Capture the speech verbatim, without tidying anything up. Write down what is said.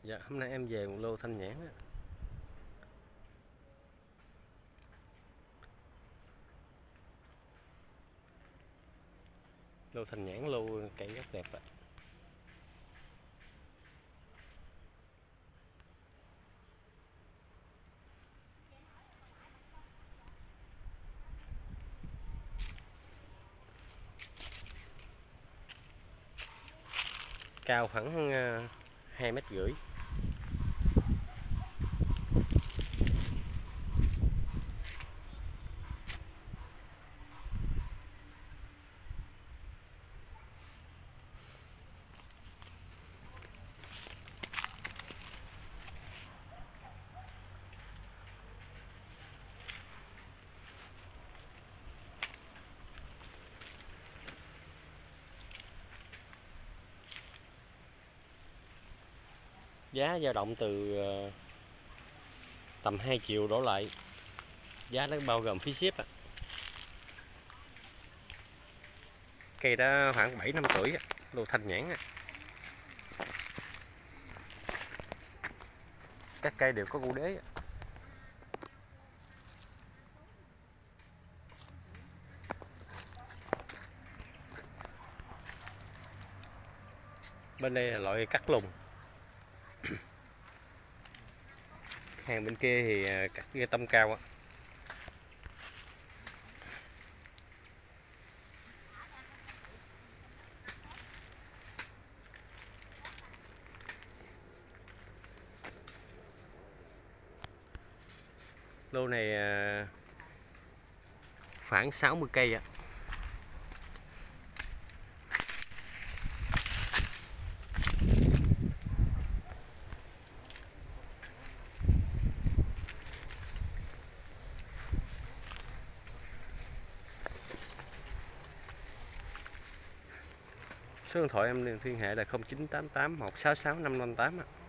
Dạ, hôm nay em về một lô thanh nhãn á. Lô thanh nhãn, lô cây rất đẹp ạ. Cao khoảng uh, hai mét rưỡi. Giá dao động từ uh, tầm hai triệu đổ lại. Giá nó bao gồm phí ship ạ. Cây đó khoảng bảy năm tuổi, lô thanh nhãn. Các cây đều có củ đế. Bên đây là loại cắt lùng. Hàng bên kia thì cắt ghê tông cao á. Lô này khoảng sáu mươi cây ạ. Số điện thoại em liên hệ là không chín tám tám một sáu sáu năm năm tám ạ.